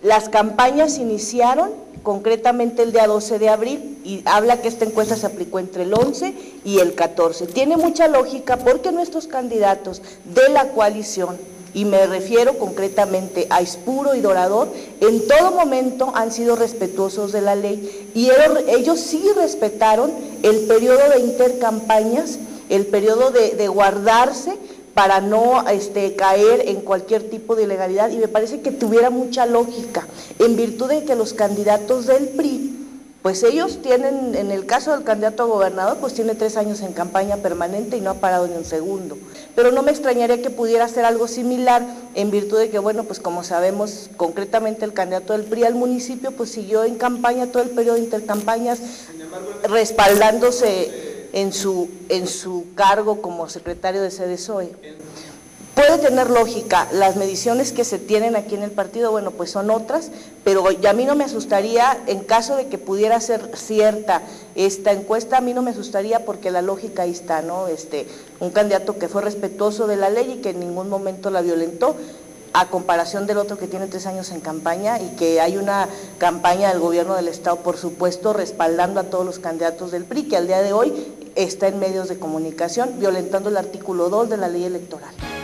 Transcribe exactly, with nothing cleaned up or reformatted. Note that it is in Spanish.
Las campañas iniciaron concretamente el día doce de abril y habla que esta encuesta se aplicó entre el once y el catorce. Tiene mucha lógica porque nuestros candidatos de la coalición, y me refiero concretamente a Ispuro y Dorador, en todo momento han sido respetuosos de la ley y ellos, ellos sí respetaron el periodo de intercampañas, el periodo de, de guardarse para no este, caer en cualquier tipo de ilegalidad, y me parece que tuviera mucha lógica, en virtud de que los candidatos del P R I, pues ellos tienen, en el caso del candidato a gobernador, pues tiene tres años en campaña permanente y no ha parado ni un segundo, pero no me extrañaría que pudiera hacer algo similar, en virtud de que, bueno, pues como sabemos, concretamente el candidato del P R I al municipio, pues siguió en campaña todo el periodo de intercampañas, respaldándose en su, en su cargo como secretario de C D S O E. Puede tener lógica, las mediciones que se tienen aquí en el partido, bueno, pues son otras, pero a mí no me asustaría, en caso de que pudiera ser cierta esta encuesta, a mí no me asustaría porque la lógica ahí está, ¿no? Este, un candidato que fue respetuoso de la ley y que en ningún momento la violentó, a comparación del otro que tiene tres años en campaña y que hay una campaña del gobierno del estado, por supuesto, respaldando a todos los candidatos del P R I, que al día de hoy está en medios de comunicación, violentando el artículo dos de la ley electoral.